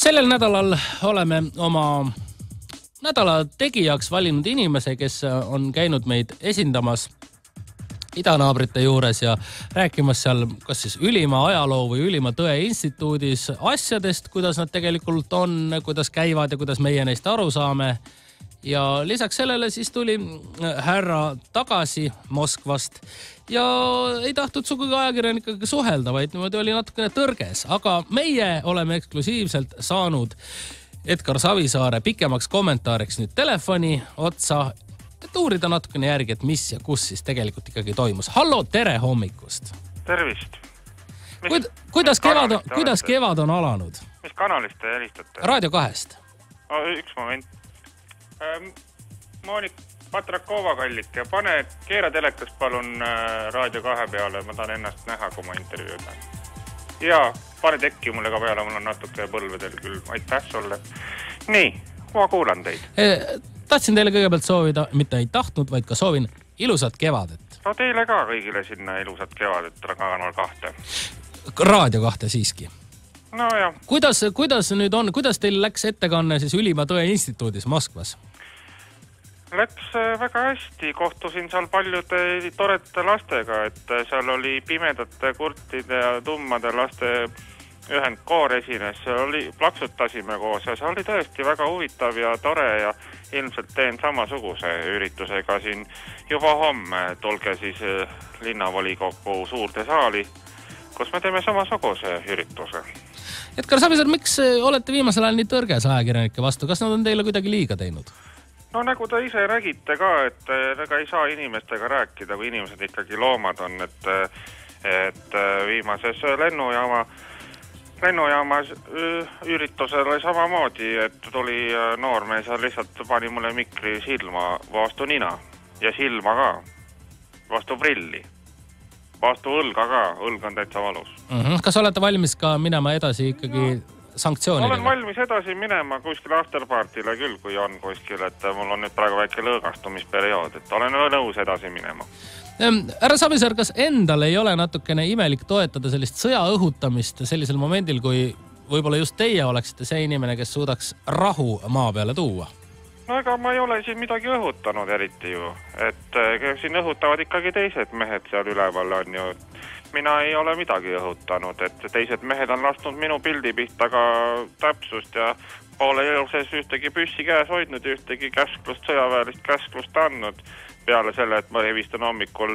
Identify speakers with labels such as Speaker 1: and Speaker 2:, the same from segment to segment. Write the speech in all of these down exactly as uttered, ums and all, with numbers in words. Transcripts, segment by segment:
Speaker 1: sellel nädalal oleme oma nädala tegijaks valinud inimese, kes on käinud meid esindamas idanaabrite juures ja rääkimas seal kas siis ülima ajaloo või ülima tõe instituudis asjadest, kuidas nad tegelikult on, kuidas käivad ja kuidas meie neist aru saame. Ja lisaks sellele siis tuli härra tagasi Moskvast ja ei tahtnud sugugi ajakirjanikega suhelda, vaid niimoodi oli natukene tõrges. Aga meie oleme eksklusiivselt saanud Edgar Savisaare pikemaks kommentaariks nüüd telefoni otsa, et uurida natukene järgi, et mis ja kus siis tegelikult ikkagi toimus. Hallo, tere hommikust!
Speaker 2: Tervist! Mis,
Speaker 1: Kuid, kuidas, kevad on, kuidas kevad on alanud?
Speaker 2: Mis kanalist te helistate?
Speaker 1: Raadio kahest.
Speaker 2: Oh, üks moment. Ähm, Moonik Patrakova kallike, pane keera telekas palun äh, Raadio kahe peale, ma tahan ennast näha, kui ma intervjuud näen. Ja, pane tekki mulle ka peale, mul on natuke põlvedel küll, aitäh sulle. Nii, ma kuulan teid.
Speaker 1: E, tahtsin teile kõigepealt soovida, mitte ei tahtnud, vaid ka soovin ilusat kevadet.
Speaker 2: No teile ka kõigile sinna ilusat kevadet, Kanal kahte.
Speaker 1: Raadio kahte siiski.
Speaker 2: No jah.
Speaker 1: Kuidas, kuidas nüüd on, kuidas teil läks ettekanne siis Ülima Tõe instituudis Moskvas?
Speaker 2: Läks väga hästi, kohtusin seal paljude toredate lastega, et seal oli pimedate, kurtide ja tummade laste ühendkoor esines, oli, plaksutasime koos ja see oli tõesti väga huvitav ja tore ja ilmselt teen samasuguse üritusega siin juba homme. Tulge siis linnavolikogu suurde saali, kus me teeme samasuguse ürituse.
Speaker 1: Edgar Savisaar, miks olete viimasel ajal nii tõrges ajakirjanike vastu? Kas nad on teile kuidagi liiga teinud?
Speaker 2: No nagu te ise nägite ka, et ega ei saa inimestega rääkida, kui inimesed ikkagi loomad on, et, et viimases lennujaama, lennujaama üritusel oli samamoodi, et tuli noormees ja lihtsalt pani mulle mikri silma vastu nina ja silma ka, vastu prilli. Vastu õlga ka, õlg on täitsa valus.
Speaker 1: Mm-hmm. Kas olete valmis ka minema edasi ikkagi no, sanktsioonidega?
Speaker 2: Olen valmis edasi minema kuskil afterpartile küll, kui on kuskil, et mul on nüüd praegu väike lõõgastumisperiood, et olen nõus edasi minema.
Speaker 1: Härra Savisaar, kas endal ei ole natukene imelik toetada sellist sõja õhutamist sellisel momendil, kui võib-olla just teie oleksite see inimene, kes suudaks rahu maa peale tuua?
Speaker 2: No ega ma ei ole siin midagi õhutanud eriti ju, et siin õhutavad ikkagi teised mehed seal üleval on ju. Mina ei ole midagi õhutanud, et teised mehed on lasknud minu pildi pihta ka täpsust ja poole jõuses ühtegi püssi käes hoidnud, ühtegi käsklust, sõjaväelist käsklust andnud peale selle, et ma hevistan hommikul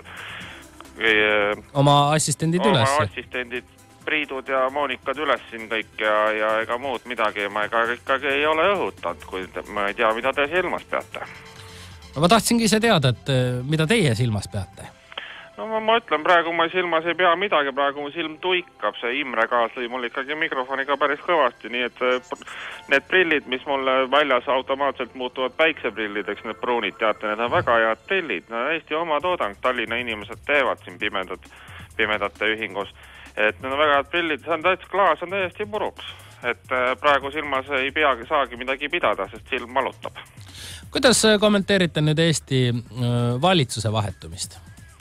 Speaker 1: oma assistendid
Speaker 2: oma
Speaker 1: üles.
Speaker 2: assistendid Priidud ja Moonikad üles siin kõik ja, ja ega muud midagi ma ega ikkagi ei ole õhutanud, kui ma ei tea, mida te silmas peate.
Speaker 1: No ma tahtsingi ise teada, et mida teie silmas peate.
Speaker 2: No ma, ma ütlen, praegu ma silmas ei pea midagi, praegu mu silm tuikab, see Imre Kaas lõi mul ikkagi mikrofoniga päris kõvasti, nii et need prillid, mis mulle väljas automaatselt muutuvad päikseprillideks, need pruunid, teate, need on väga head prillid, no Eesti oma toodang, Tallinna inimesed teevad siin pimedad, pimedate ühingus. Et need on väga head prillid, see on täitsa klaas, on täiesti puruks. Et praegu silmas ei peagi saagi midagi pidada, sest silm malutab.
Speaker 1: Kuidas kommenteerite nüüd Eesti valitsuse vahetumist?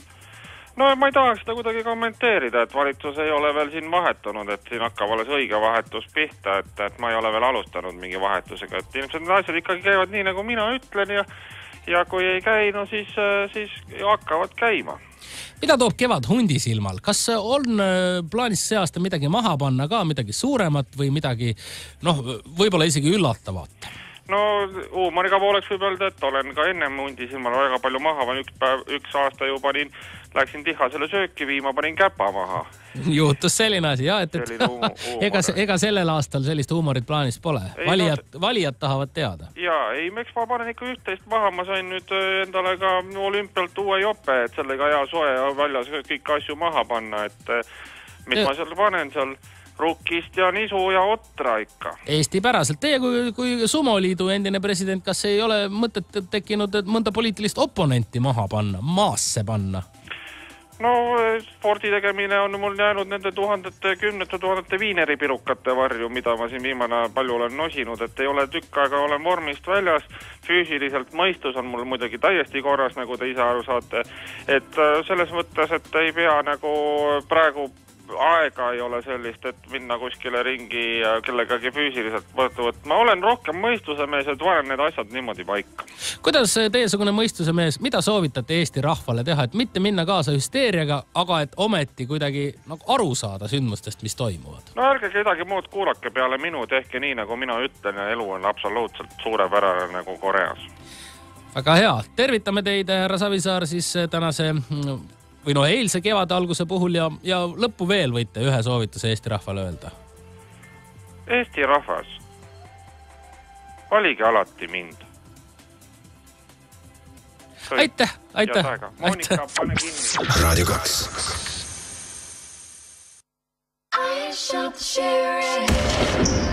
Speaker 2: No ma ei tahaks seda kuidagi kommenteerida, et valitsus ei ole veel siin vahetunud, et siin hakkab alles õige vahetus pihta, et, et ma ei ole veel alustanud mingi vahetusega. Et ilmselt need asjad ikkagi käivad nii, nagu mina ütlen ja, ja kui ei käi, no siis, siis hakkavad käima.
Speaker 1: Mida toob kevad hundi silmal? Kas on plaanis see aasta midagi maha panna ka, midagi suuremat või midagi, noh, võib-olla isegi üllatavat?
Speaker 2: No huumoriga pooleks võib öelda, et olen ka ennem hundi silmal väga palju maha, ma üks, päev, üks aasta ju panin, läksin tihasele sööki viima, panin käpa maha. Juhtus
Speaker 1: selline asi, jah, et, et ega, ega sellel aastal sellist huumorit plaanis pole. Valijad, no, valijad tahavad teada.
Speaker 2: Jaa, ei, miks ma panen ikka üht-teist maha, ma sain nüüd endale ka olümpialt uue jope, et sellega hea soe väljas kõik asju maha panna, et mis ja. Ma seal panen seal Rukkist ja nisu ja otra ikka.
Speaker 1: Eesti päraselt. Teie kui, kui Sumoliidu endine president, kas ei ole mõtet tekkinud, et mõnda poliitilist oponenti maha panna, maasse panna?
Speaker 2: No spordi tegemine on mul jäänud nende tuhandete, kümnete tuhandete viineripirukate varju, mida ma siin viimane palju olen nosinud, et ei ole tükk aega olen vormist väljas. Füüsiliselt mõistus on mul muidugi täiesti korras, nagu te ise aru saate. Et selles mõttes, et ei pea nagu praegu aega ei ole sellist, et minna kuskile ringi ja kellegagi füüsiliselt võtta. Ma olen rohkem mõistuse mees, et vanen need asjad niimoodi paika.
Speaker 1: Kuidas teiesugune mõistuse mees, mida soovitate Eesti rahvale teha, et mitte minna kaasa hüsteeriaga, aga et ometi kuidagi nagu aru saada sündmustest, mis toimuvad?
Speaker 2: No ärge kedagi muud kuulake peale minu, tehke nii, nagu mina ütlen ja elu on absoluutselt suurepärane nagu Koreas.
Speaker 1: Väga hea. Tervitame teid, härra Savisaar, siis tänase või no eilse kevade alguse puhul ja, ja lõppu veel võite ühe soovituse Eesti rahvale öelda.
Speaker 2: Eesti rahvas, valige alati mind.
Speaker 1: Aitäh, aitäh.
Speaker 2: Monika, pane kinni.
Speaker 3: Radio kaks.
Speaker 4: I shot the sheriff.